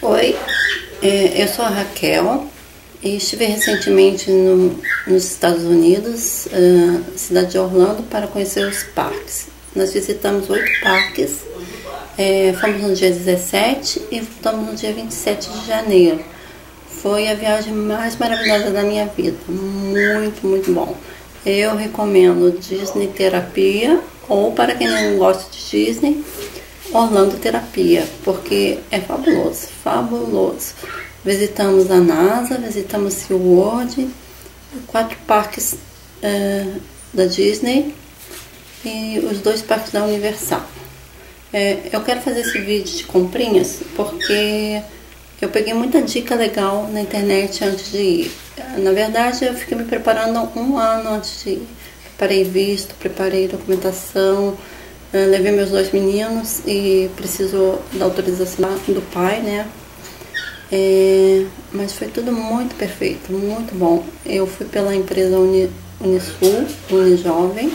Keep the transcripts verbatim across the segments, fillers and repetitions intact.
Oi, é, eu sou a Raquel e estive recentemente no, nos Estados Unidos, uh, cidade de Orlando, para conhecer os parques. Nós visitamos oito parques, é, fomos no dia dezessete e voltamos no dia vinte e sete de janeiro. Foi a viagem mais maravilhosa da minha vida, muito, muito bom. Eu recomendo Disney Terapia, ou para quem não gosta de Disney, Orlando Terapia, porque é fabuloso, fabuloso. Visitamos a NASA, visitamos SeaWorld, quatro parques é, da Disney e os dois parques da Universal. É, eu quero fazer esse vídeo de comprinhas porque eu peguei muita dica legal na internet antes de ir. Na verdade, eu fiquei me preparando um ano antes de ir. Preparei visto, preparei documentação, levei meus dois meninos e preciso da autorização do pai, né? É, mas foi tudo muito perfeito, muito bom. Eu fui pela empresa Uni, Unisul, Unijovem,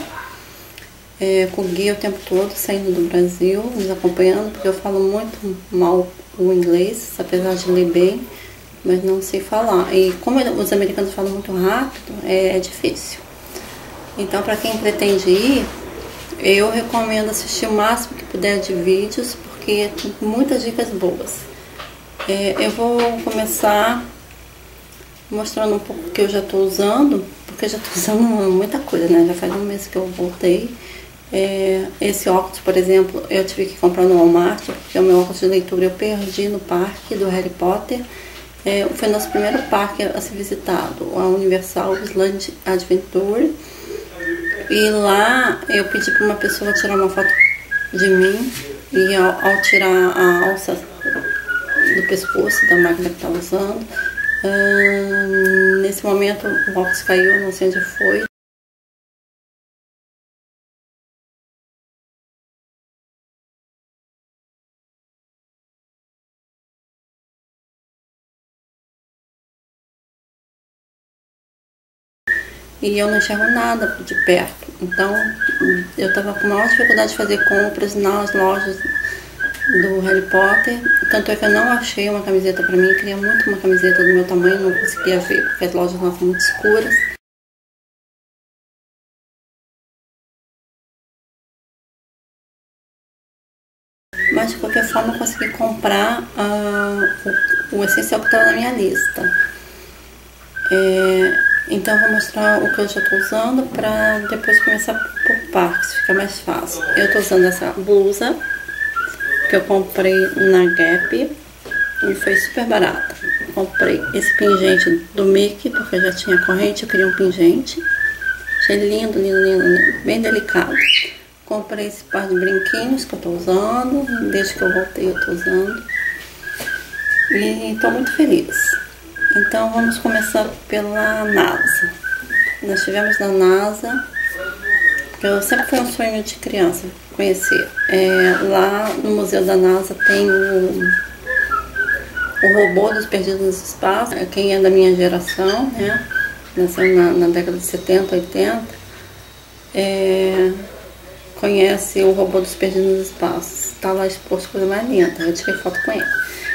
é, com guia o tempo todo, saindo do Brasil, nos acompanhando, porque eu falo muito mal o inglês, apesar de ler bem, mas não sei falar. E como os americanos falam muito rápido, é, é difícil. Então, para quem pretende ir, eu recomendo assistir o máximo que puder de vídeos, porque tem muitas dicas boas. É, eu vou começar mostrando um pouco o que eu já estou usando, porque eu já estou usando muita coisa, né? Já faz um mês que eu voltei. É, esse óculos, por exemplo, eu tive que comprar no Walmart, porque o meu óculos de leitura eu perdi no parque do Harry Potter. É, foi nosso primeiro parque a ser visitado, a Universal Island Adventure. E lá eu pedi para uma pessoa tirar uma foto de mim, e ao, ao tirar a alça do pescoço da máquina que estava usando, hum, nesse momento o óculos caiu, não sei onde foi. E eu não enxergo nada de perto, então eu estava com maior dificuldade de fazer compras nas lojas do Harry Potter. Tanto é que eu não achei uma camiseta para mim, eu queria muito uma camiseta do meu tamanho, não conseguia ver porque as lojas estavam muito escuras. Mas de qualquer forma eu consegui comprar uh, o, o essencial que estava na minha lista. É, Então eu vou mostrar o que eu já estou usando para depois começar por partes, fica mais fácil. Eu estou usando essa blusa que eu comprei na Gap e foi super barata. Comprei esse pingente do Mickey porque eu já tinha corrente, eu queria um pingente. Achei lindo, lindo, lindo, lindo, bem delicado. Comprei esse par de brinquinhos que eu estou usando, desde que eu voltei eu estou usando. E estou muito feliz. Então vamos começar pela NASA. Nós estivemos na NASA, que eu sempre foi um sonho de criança conhecer. É, lá no Museu da NASA tem o, o robô dos Perdidos no Espaço. Quem é da minha geração, né? Nasceu na, na década de setenta, oitenta, é, conhece o robô dos Perdidos no Espaço. Está lá exposto, coisa mais linda. Eu tirei foto com ele.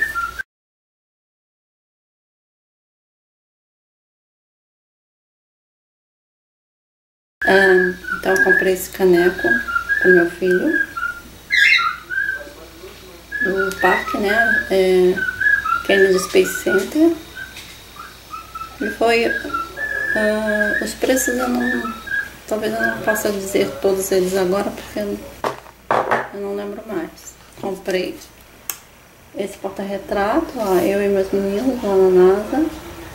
Ah, então eu comprei esse caneco para meu filho do parque, né? É, Kennedy Space Center. E foi ah, os preços eu não, talvez eu não possa dizer todos eles agora porque eu, eu não lembro mais. Comprei esse porta-retrato, ó, eu e meus meninos lá na NASA.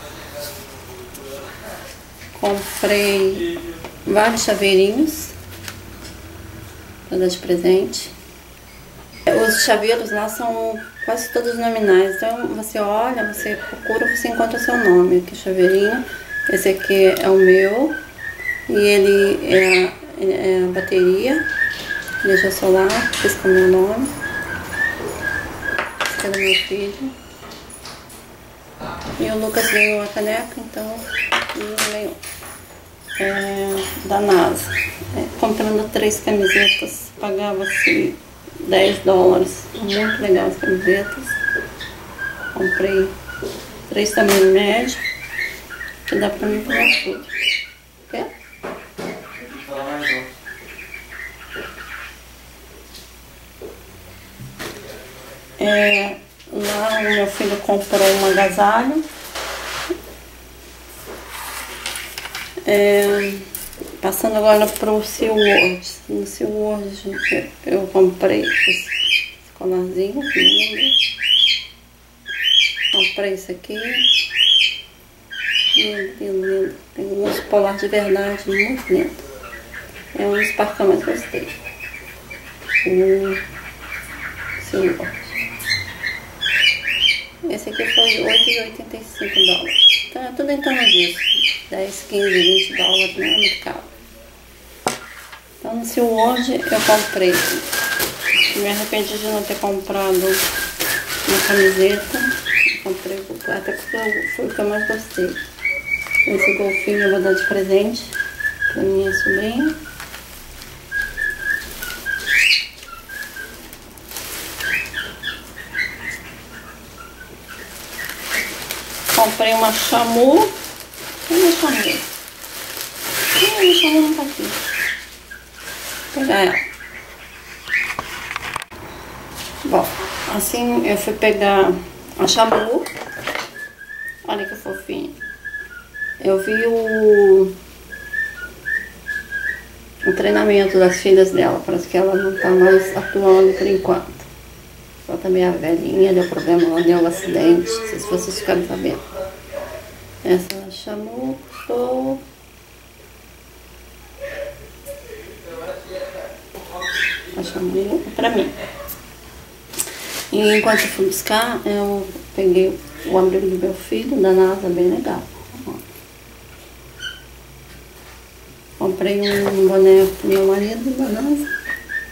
Comprei vários chaveirinhos para dar de presente. Os chaveiros lá são quase todos nominais, então você olha, você procura, você encontra o seu nome. Aqui chaveirinho, esse aqui é o meu e ele é a, é a bateria, energia solar, esse é o meu nome, esse é do meu filho. E o Lucas ganhou a caneca, então ele ganhou. É, da NASA. É, comprando três camisetas, pagava-se dez dólares. Muito legal as camisetas. Comprei três tamanhos médios, que dá pra mim pegar tudo. Quer? É, lá o meu filho comprou um agasalho. É, passando agora para o SeaWorld. No SeaWorld eu comprei esse colarzinho lindo. Comprei esse aqui. Lindo, lindo, lindo. Tem um urso polar de verdade, muito lindo. É um dos parques que eu mais gostei. O SeaWorld. Esse aqui foi oito e oitenta e cinco dólares. Então é tudo em torno disso. dez, quinze, vinte dólares, não é muito caro. Então no SeaWorld eu comprei. Me arrependi de não ter comprado uma camiseta. Eu comprei, até porque foi o que eu mais gostei. Esse golfinho eu vou dar de presente pra minha sobrinha. Comprei uma chamu. Cadê a chamu? Ah, a chamu não tá aqui. Vou pegar ela. Bom, assim eu fui pegar a chamu. Olha que fofinho. Eu vi o, o treinamento das filhas dela. Parece que ela não tá mais atuando por enquanto. Ela tá meio velhinha, deu problema lá, deu um acidente. Não sei se vocês ficaram sabendo. Essa chamou, custou a chamou pra mim. E enquanto eu fui buscar, eu peguei o abrigo do meu filho, da NASA, bem legal. Comprei um boné pro meu marido, da NASA.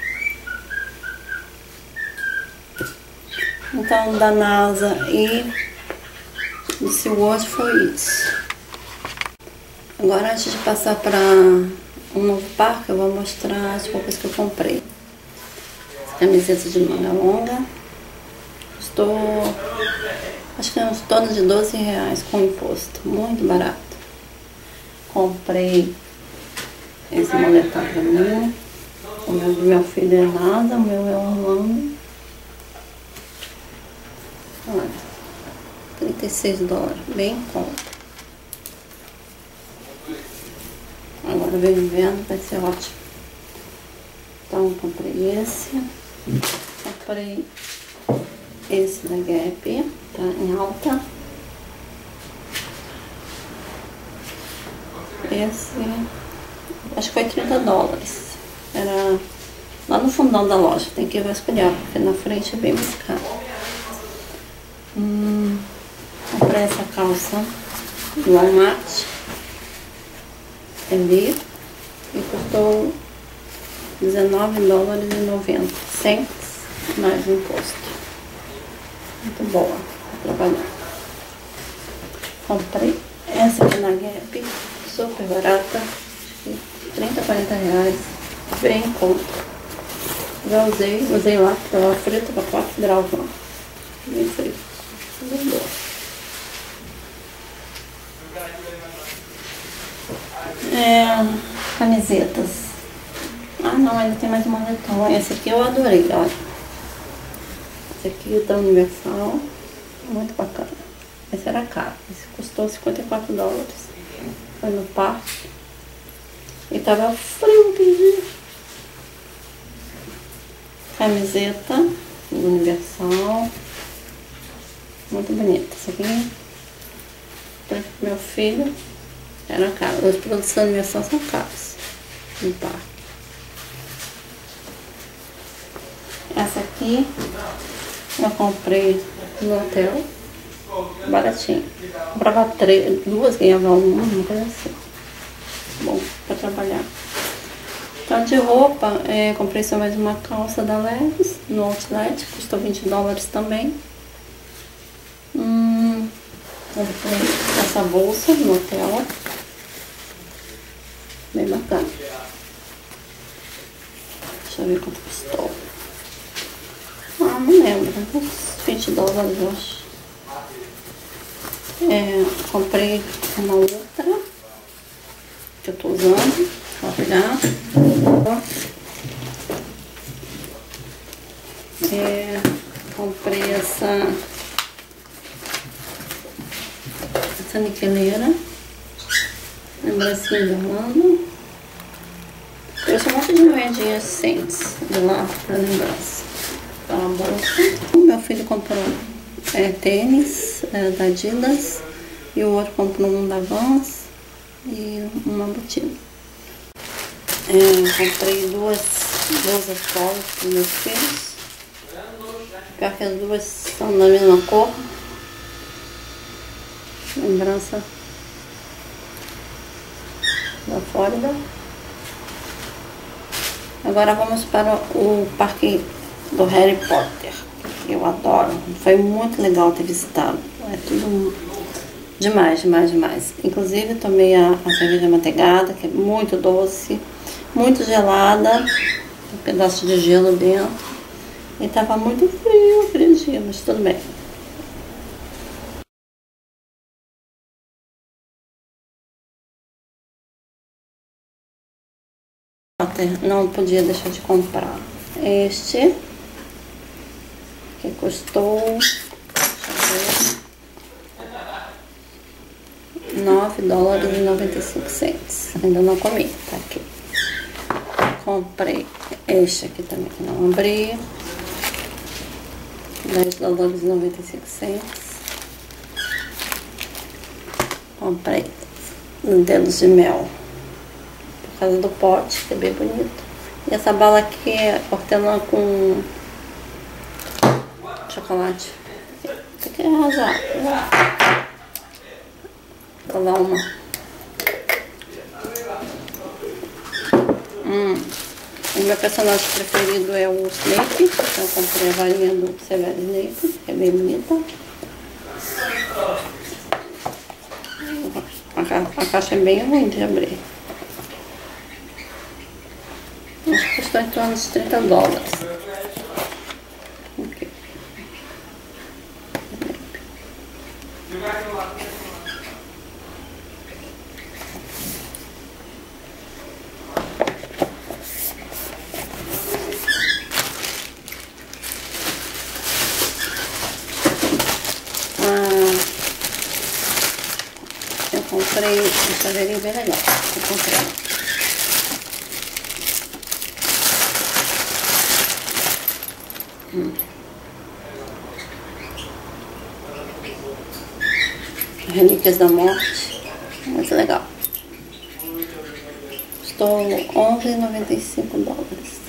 Então, da NASA e do SeaWorld foi isso. Agora, antes de passar para um novo parque, eu vou mostrar as roupas que eu comprei. Camiseta de manga longa. Custou, acho que é uns torno de doze reais com imposto. Muito barato. Comprei esse moletom pra mim. O meu do meu filho é nada, o meu é Orlando. Olha, trinta e seis dólares, bem em conta. Agora vem inverno, vai ser ótimo. Então comprei esse. Comprei esse da Gap, tá em alta. Esse, acho que foi trinta dólares. Era lá no fundão da loja, tem que vasculhar, porque na frente é bem mais caro. Hum, comprei essa calça do Walmart, ali, e custou dezenove dólares e noventa centavos mais o imposto. Muito boa pra trabalhar. Comprei essa aqui na Gap, super barata, acho que trinta, quarenta reais, bem em conta. Já usei, usei lá, porque tava frio, tava quatro graus lá, bem frio. Bem boa. É, camisetas. Ah não, ainda tem mais um moletom. Esse aqui eu adorei, olha. Esse aqui é da Universal. Muito bacana. Esse era caro. Esse custou cinquenta e quatro dólares. Foi no parque. E tava frio, pedi. Camiseta do Universal. Muito bonita. Essa aqui para meu filho era caro. Os produtos da Universal são caros no parque. Essa aqui eu comprei no hotel, baratinho. Comprava três, duas, ganhava uma, uma coisa assim. Bom, para trabalhar. Então de roupa, é, comprei só mais uma calça da Levi's no Outlet, custou vinte dólares também. Hum, comprei essa bolsa no hotel, bem bacana. Deixa eu ver quanto custou. Ah, não lembro, uns vinte dólares eu acho. É, comprei uma outra que eu tô usando. Vou pegar. É, comprei essa essa niqueleira, lembrancinha de Orlando. Trouxe um monte de moedinhas cents de lá pra lembrança. Tá uma bolsa. O meu filho comprou é, tênis é, da Adidas e o outro comprou um da Vans e uma botina. É, comprei duas blusas polos para meus filhos. Pior que as duas são da mesma cor. Lembrança da Flórida. Agora vamos para o parque do Harry Potter, que eu adoro. Foi muito legal ter visitado. É tudo demais, demais, demais. Inclusive tomei a, a cerveja manteigada, que é muito doce, muito gelada, um pedaço de gelo dentro. E tava muito frio aquele dia, mas tudo bem. Não podia deixar de comprar este, que custou, deixa eu ver, nove dólares e noventa e cinco centos. Ainda não comi, tá aqui. Comprei este aqui também, que não abri, dez dólares e noventa e cinco centos. Comprei dedos de mel, por causa do pote, que é bem bonito. E essa bala aqui é hortelã com chocolate. Tem que arrasar. Vou dar uma. Hum. O meu personagem preferido é o Snape. Então eu comprei a varinha do Severo Snape, que é bem bonita. A, ca a caixa é bem ruim de abrir. Acho que custou em torno de trinta dólares. Okay. Ah, eu comprei um chaveirinho bem legal. Eu comprei. Hum. Relíquias da Morte, muito legal. Custou onze reais e noventa e cinco dólares.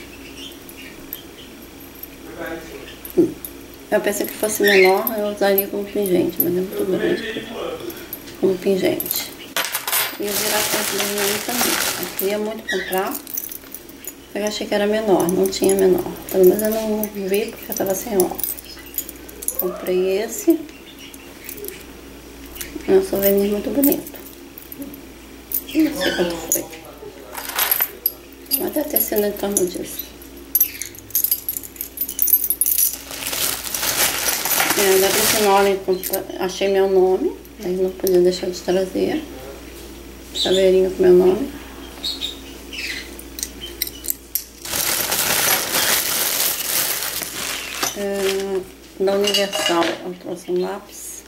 Hum. Eu pensei que fosse menor, eu usaria como pingente, mas é muito grande como pingente. E o vira-tempo da minha mãe também. Eu queria muito comprar. Eu achei que era menor, não tinha menor. Pelo menos eu não vi porque eu tava sem óculos. Comprei esse. É um souvenir muito bonito. Não sei quanto foi. Mas deve ter sido em torno disso. É, da Grifinória, achei meu nome. Aí não podia deixar de trazer. Chaveirinho com meu nome. É, da Universal, eu trouxe um lápis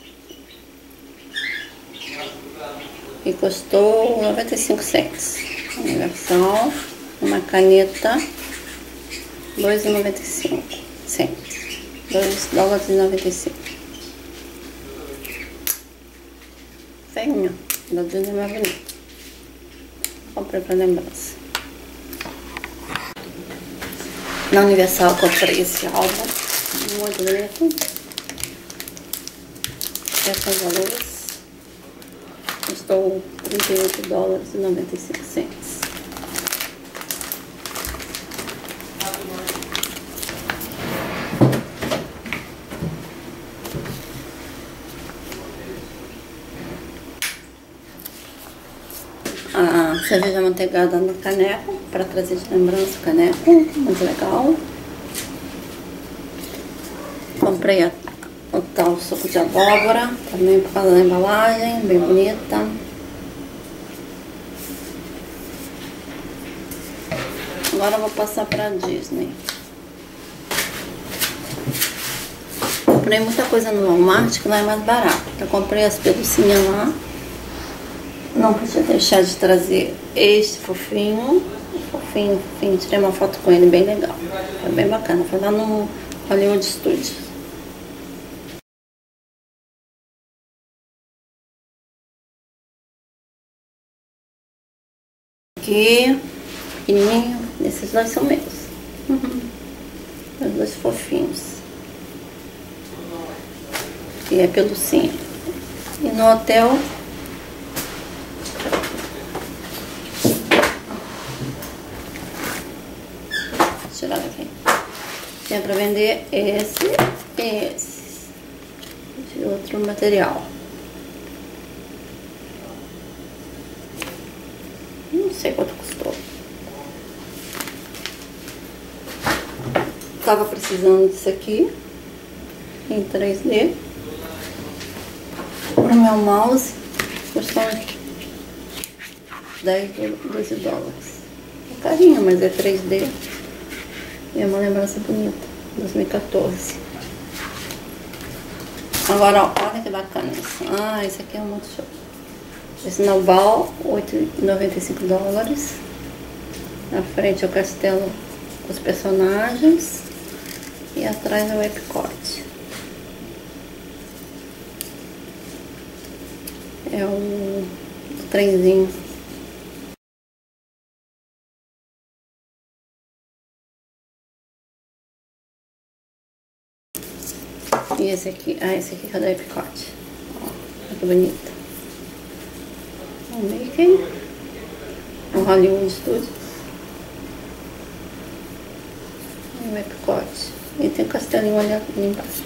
e custou noventa e cinco centos. Universal, uma caneta, dois reais e noventa e cinco centos, dois dólares e noventa e cinco. Feinho, da Disney é mais bonito. Comprei pra lembrança. Na Universal comprei esse álbum, muito bonito. Essas valores. Custou trinta e oito dólares e noventa e cinco centos. A cerveja manteigada no caneco, para trazer de lembrança o caneco, muito legal. Comprei a, o tal suco de abóbora, também por causa da embalagem, bem bonita. Agora eu vou passar pra Disney. Comprei muita coisa no Walmart que lá é mais barato. Eu comprei as pelucinhas lá. Não podia deixar de trazer este fofinho. Fofinho, fofinho. Tirei uma foto com ele bem legal. Foi bem bacana. Foi lá no Hollywood Studios. Aqui, pequenininho. Esses dois são meus. Uhum. Os dois fofinhos. E é pelucinho. E no hotel vou tirar daqui. Tem pra vender esse e esse de outro material. Não sei quanto custou. Tava precisando disso aqui em três D. O meu mouse custou dez, doze dólares. É carinho, mas é três D. E é uma lembrança bonita. dois mil e quatorze. Agora, olha que bacana isso. Ah, esse aqui é muito show. Esse Nobal, oito e noventa e cinco dólares. Na frente é o castelo com os personagens. E atrás é o Epcot. É o, o trenzinho. E esse aqui, ah, esse aqui é o da Epcot. Olha que bonito. O Mickey. O Hollywood Studios. E o Epcot. E tem o castelinho ali embaixo.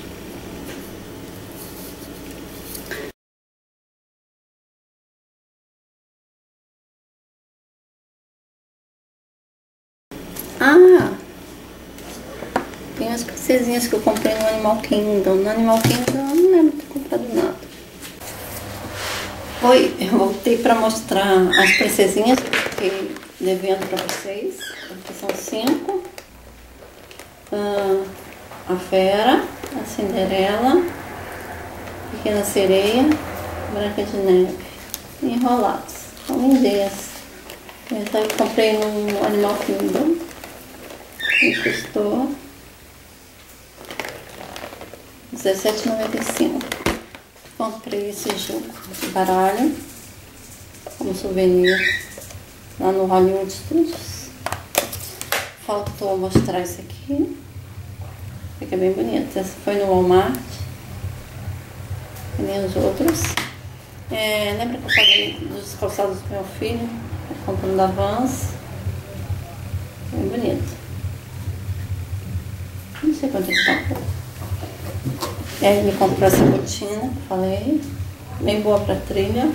Ah, tem as princesinhas que eu comprei no Animal Kingdom. No Animal Kingdom eu não lembro de ter comprado nada. Oi, eu voltei pra mostrar as princesinhas que eu fiquei devendo pra vocês. Aqui são cinco. Ah, a Fera, a Cinderela, Pequena Sereia, Branca de Neve. Enrolados. São lindezas. Então eu comprei no Animal Kingdom. E custou dezessete reais e noventa e cinco centavos. Comprei esse jogo de baralho como souvenir lá no Hollywood Studios. Faltou mostrar esse aqui. Fica bem bonito. Esse foi no Walmart. E nem os outros. É, lembra que eu paguei dos calçados do meu filho? Comprando da Vans. Bem bonito. Não sei quanto ele pagou. É, ele comprou essa botina, falei. Bem boa pra trilha.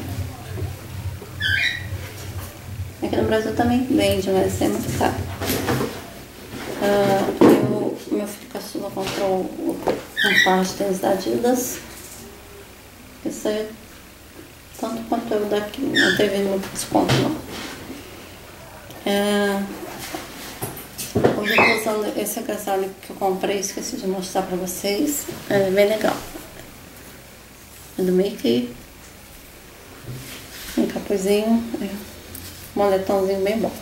Aqui no Brasil também vende, mas é muito caro. Ah, eu, meu filho caçula comprou um par de tênis da Adidas. Isso aí, tanto quanto eu daqui, não teve muito desconto não. É, hoje eu tô usando esse agasalho que eu comprei, esqueci de mostrar pra vocês. É bem legal. É do Mickey. Um capuzinho, é, um moletãozinho bem bom.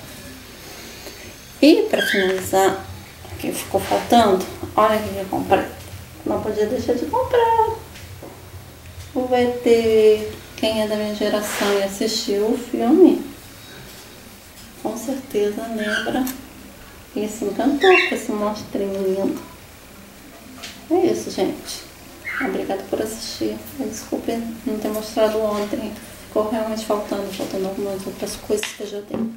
E pra finalizar, que ficou faltando, olha o que eu comprei. Não podia deixar de comprar. O V T, quem é da minha geração e assistiu o filme, com certeza lembra e se encantou com esse monstrinho lindo. É isso, gente. Obrigada por assistir. Desculpe não ter mostrado ontem. Ficou realmente faltando, faltando algumas outras coisas que eu já tenho.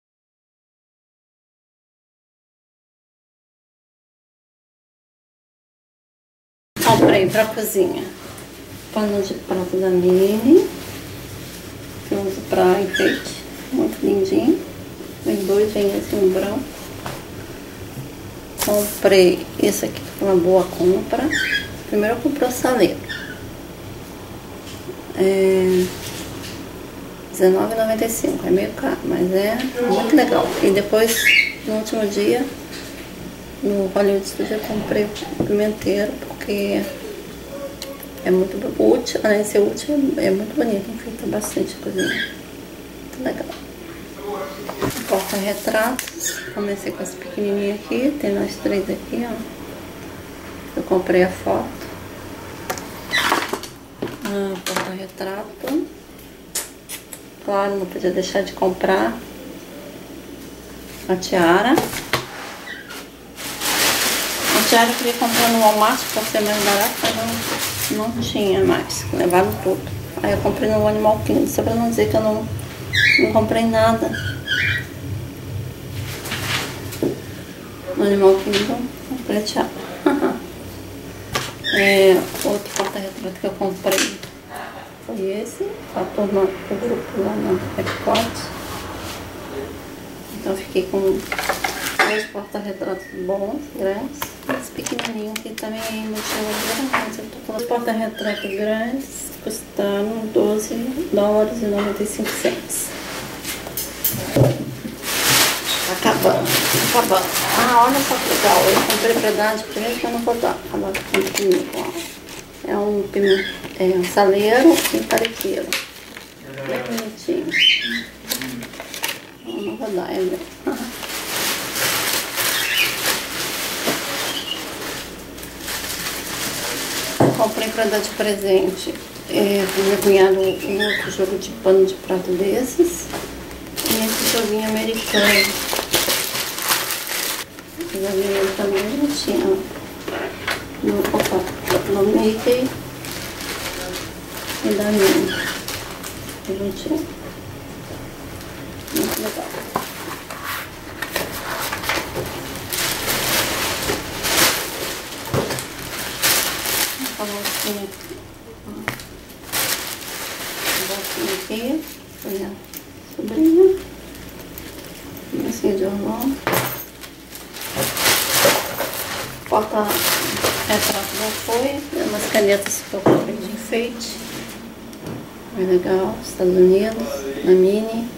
Comprei pra cozinha pano de prato da Mini, que eu uso pra enfeite, muito lindinho. Vem dois, vem esse um branco. Comprei esse aqui, foi uma boa compra. Primeiro eu comprei o saleiro. É dezenove reais e noventa e cinco centavos, é meio caro, mas é muito legal. E depois, no último dia, no Hollywood Studio, eu comprei o pimenteiro, porque é muito útil, além de ser útil, é muito bonito, enfeita bastante a cozinha. Muito legal. Porta-retratos, comecei com esse pequenininho aqui, tem nós três aqui, ó. Eu comprei a foto. Ah, porta-retrato. Claro, não podia deixar de comprar a tiara. A tiara eu queria comprar no Walmart para ser mais barato, mas não, não tinha mais. Levaram tudo. Aí eu comprei no Animal Kingdom, só para não dizer que eu não, não comprei nada. No Animal Kingdom, comprei a tiara. É, outro porta-retrato que eu comprei foi esse, a turma do grupo lá no Epcot. Então fiquei com dois porta-retratos bons, grandes. Esse pequenininho aqui também é mochila grande. Eu tô falando, os porta-retratos grandes custaram doze dólares e noventa e cinco centavos. Acabando, acabando. Ah, olha só que legal. Eu comprei pra dar de presente, que eu não vou dar. Agora comigo, é um, é um saleiro e parequeiro. Bem bonitinho. Eu não vou dar, é meu. Comprei pra dar de presente é, pro meu cunhado um outro jogo de pano de prato desses. E esse joguinho americano. Esse joguinho também não tinha. No, opa, no Mickey e da Minnie. Juntinho. Muito legal. Uma bolsinha aqui. Uma bolsinha aqui. Foi a sobrinha. Uma bolsinha de hormônio. Porta-retrato já foi. Umas canetas que eu comprei de enfeite. Bem legal. Estados Unidos, na Minnie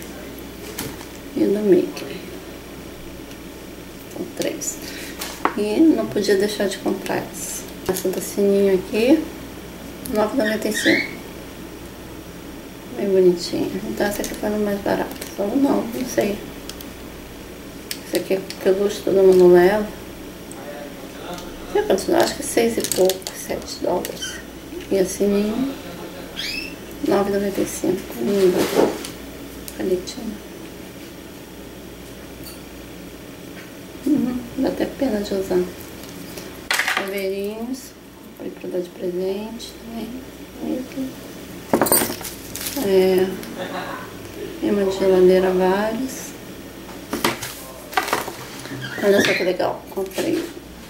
e do Mickey. São três. E não podia deixar de comprar essa. Essa do sininho aqui, nove reais e noventa e cinco centavos. Bem bonitinha. Então essa aqui foi a mais barata. Só não, não sei. Essa aqui é peluche, todo mundo leva. Eu acho que seis e pouco, sete dólares. E a sininho, nove reais e noventa e cinco centavos. Lindo. Canetinha. Uhum, dá até pena de usar. Chaveirinhos. Comprei pra dar de presente também. É, imã de geladeira vários. Olha só que legal. Comprei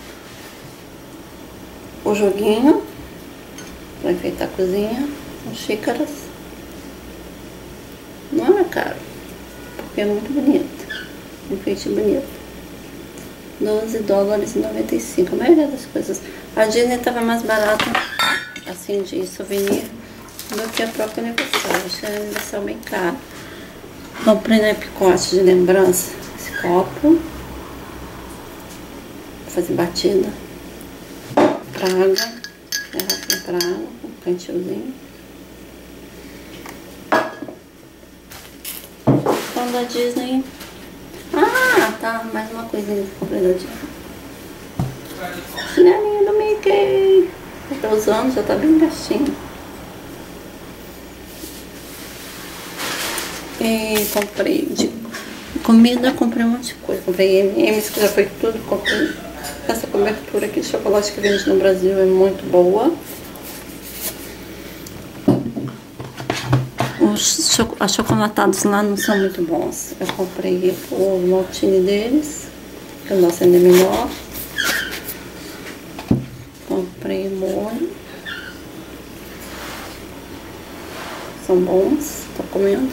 o joguinho para enfeitar a cozinha, são xícaras. Não é caro, porque é muito bonito, enfeite bonito. doze dólares e noventa e cinco centavos. A maioria das coisas. A Disney estava mais barata, assim, de souvenir, do que a própria Universal. Achei a Universal bem cara. Comprei na Epcot de lembrança esse copo pra fazer batida. Praga, garrafa pra água, um cantilzinho. Então da Disney. Ah, tá, mais uma coisinha que comprei da Disney. Chinelinho do Mickey. Eu tô usando, já tá bem gastinho. E comprei de comida, comprei um monte de coisa. Comprei M e M's, que já foi tudo, comprei. Essa cobertura aqui de chocolate que vende no Brasil é muito boa. Os choc achocolatados lá não são muito bons. Eu comprei o maltine deles, que o nosso ainda é melhor. Comprei molho. São bons, tô comendo.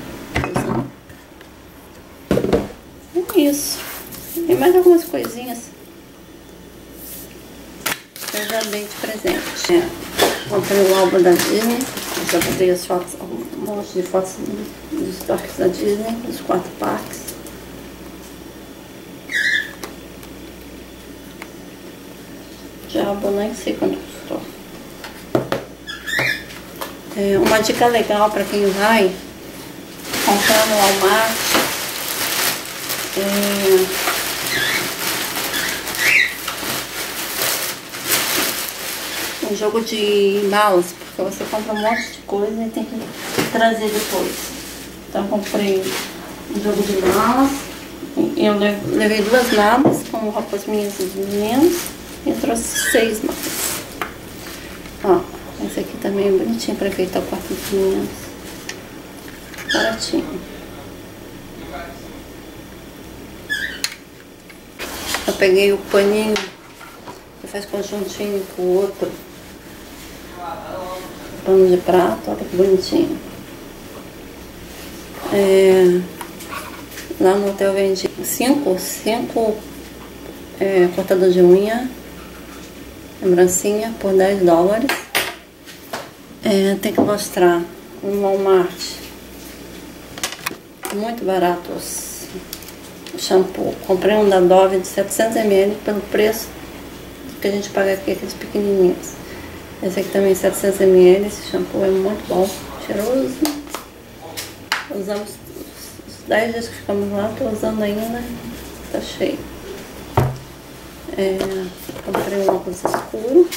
É isso. E mais algumas coisinhas. eu já dei de presente. É, comprei o álbum da Disney, já botei as fotos, um monte de fotos dos parques da Disney, dos quatro parques. Já álbum nem sei quanto custou. É, uma dica legal para quem vai comprar no Walmart é, um jogo de malas, porque você compra um monte de coisa e tem que trazer depois. Então comprei um jogo de malas, eu levei duas malas com roupas minhas e dos meninos e eu trouxe seis malas. Ó, esse aqui também é bonitinho para enfeitar o quarto dos meninos, baratinho. Eu peguei o paninho que faz conjuntinho com o outro. Pano de prato, olha que bonitinho. É, lá no hotel vende cinco, cinco é, cortador de unha, lembrancinha, por dez dólares. É, tem que mostrar um Walmart muito baratos. Shampoo, comprei um da Dove de setecentos mililitros pelo preço que a gente paga aqui, aqueles pequenininhos. Esse aqui também setecentos mililitros, esse shampoo é muito bom, cheiroso. Usamos os dez dias que ficamos lá, tô usando ainda, tá cheio. É, comprei um óculos escuro.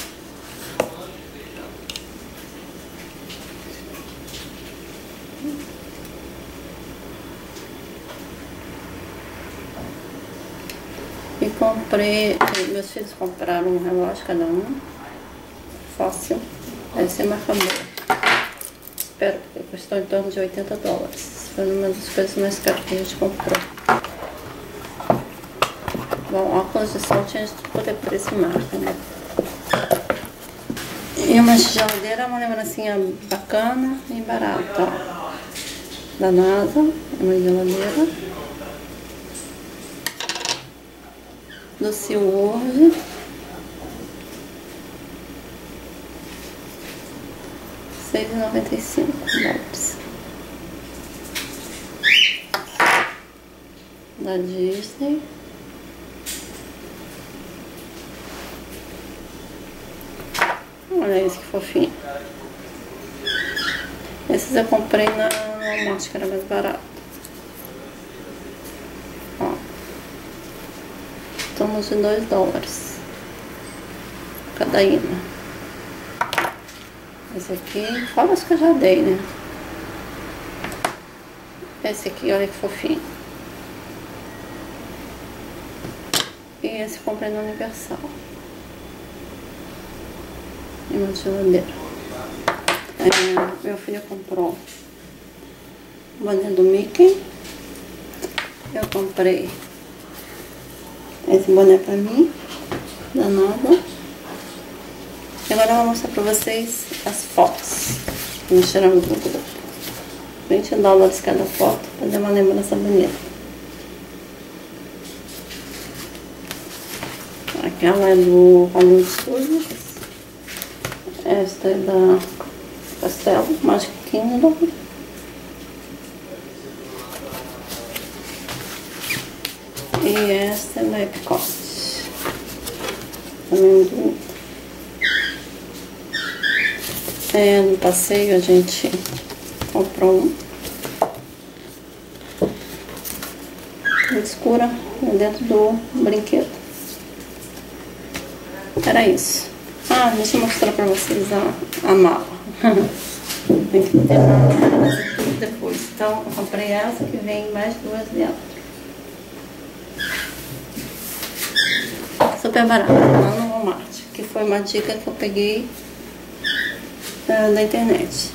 E comprei, meus filhos compraram um relógio cada um, fóssil, deve ser marca boa. Espero, porque custou em torno de oitenta dólares. Foi uma das coisas mais caras que a gente comprou. Bom, óculos de sol tinha de poder preço e marca, né? E uma geladeira, uma lembrancinha bacana e barata, ó. Da NASA, uma geladeira. Do SeaWorld. seis reais e noventa e cinco dólares. Da Disney. Olha esse que fofinho. Esses eu comprei na Walmart, que era mais barato. Ó. Estamos de dois dólares cada imã. Esse aqui, fora os que eu já dei, né? Esse aqui, olha que fofinho. E esse eu comprei no Universal. E uma geladeira. É, meu filho comprou o boné do Mickey. Eu comprei esse boné pra mim, danada. E agora eu vou mostrar pra vocês as fotos que nós tiramos do grupo. vinte dólares cada foto, pra dar uma lembrança bonita. Aquela é do Hollywood Studios. Esta é da Castelo, Magic Kingdom. E esta é da Epcot. Também muito bonita. É, no passeio a gente comprou um. Escura dentro do brinquedo. Era isso. Ah, deixa eu mostrar pra vocês a, a mala. Tem que ter tudo depois. Então, eu comprei essa que vem mais duas dela. Super barata, lá no Walmart. Que foi uma dica que eu peguei uh, da internet.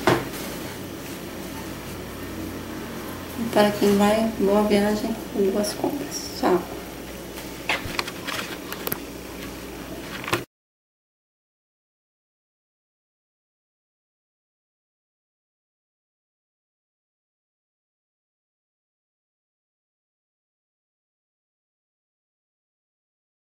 Para quem vai, boa viagem e boas compras. Tchau.